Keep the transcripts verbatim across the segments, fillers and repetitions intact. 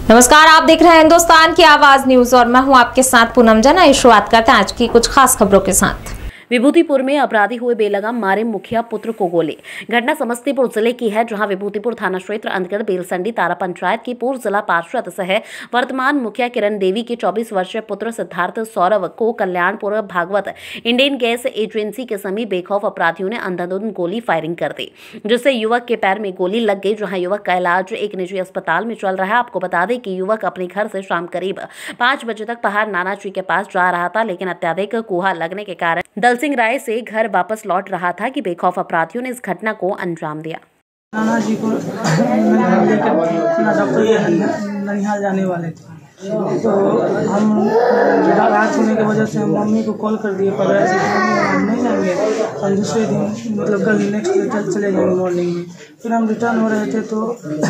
नमस्कार, आप देख रहे हैं हिंदुस्तान की आवाज न्यूज और मैं हूं आपके साथ पूनम जना। शुरुआत करते हैं आज की कुछ खास खबरों के साथ। विभूतिपुर में अपराधी हुए बेलगाम मारे मुखिया पुत्र को गोली। घटना समस्तीपुर जिले की है, जहां विभूतिपुर थाना क्षेत्र अंतर्गत बेलसंडी तारा पंचायत की पूर्व जिला पार्षद सह वर्तमान मुखिया किरण देवी के चौबीस वर्षीय पुत्र सिद्धार्थ सौरभ को Kalyanpur Bhagwat Indian gas agency के समीप बेखौफ अपराधियों ने अंधाधुंध गोली फायरिंग कर दी, जिससे युवक के पैर में गोली लग गई, जहाँ युवक का इलाज एक निजी अस्पताल में चल रहा है। आपको बता दें कि युवक अपने घर से शाम करीब पांच बजे तक पहाड़ नाना जी के पास जा रहा था, लेकिन अत्याधिक कुहा लगने के कारण दल सिंह राय से घर वापस लौट रहा था कि बेखौफ अपराधियों ने इस घटना को अंजाम दिया। नाना जी को लेकर डॉक्टर ननिहाल जाने वाले थे, तो हम रात होने की वजह से हम मम्मी को कॉल कर दिए पकड़ा से हम नहीं जाएंगे, हम दूसरे दिन मतलब कल नेक्स्ट डे कल चले जाएंगे मॉर्निंग में। फिर हम रिटर्न हो रहे थे तो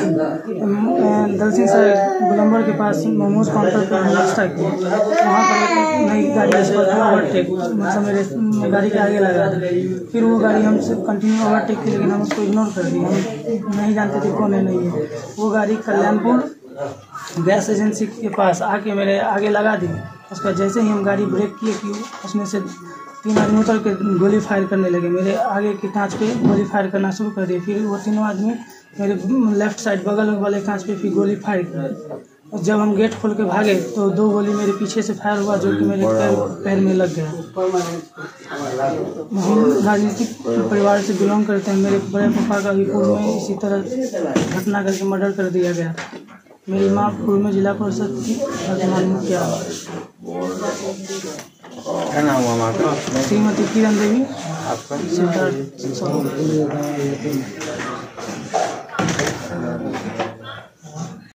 दल सिंह से गोलम्बर के पास मोमोज काउंटर पर हम रास्ता किए, वहाँ पर एक नई गाड़ी ओवरटेक मतलब मेरे गाड़ी के आगे लगा। फिर वो गाड़ी हमसे कंटिन्यू ओवरटेक की, लेकिन हम उसको इग्नोर कर दिए, हम नहीं जानते थे कौन है नहीं है। वो गाड़ी कल्याणपुर गैस एजेंसी के पास आके मेरे आगे लगा दी। उसका जैसे ही हम गाड़ी ब्रेक किए कि उसमें से तीन आदमी उतर के गोली फायर करने लगे, मेरे आगे की कांच पे गोली फायर करना शुरू कर दिए। फिर वो तीनों आदमी मेरे लेफ्ट साइड बगल वाले कांच पे फिर गोली फायर किए। और जब हम गेट खोल के भागे तो दो गोली मेरे पीछे से फायर हुआ, जो कि मेरे पैर पैर में लग गया। हम राजनीतिक परिवार से बिलोंग करते हैं। मेरे बड़े पापा का भी पूर्व में इसी तरह घटना करके मर्डर कर दिया गया। मेरी माँ पूर्व में जिला परिषद की वर्तमान मुखिया। क्या नाम हुआ आपका? श्रीमती किरण देवी। आपका? सिद्धार्थ सौरभ।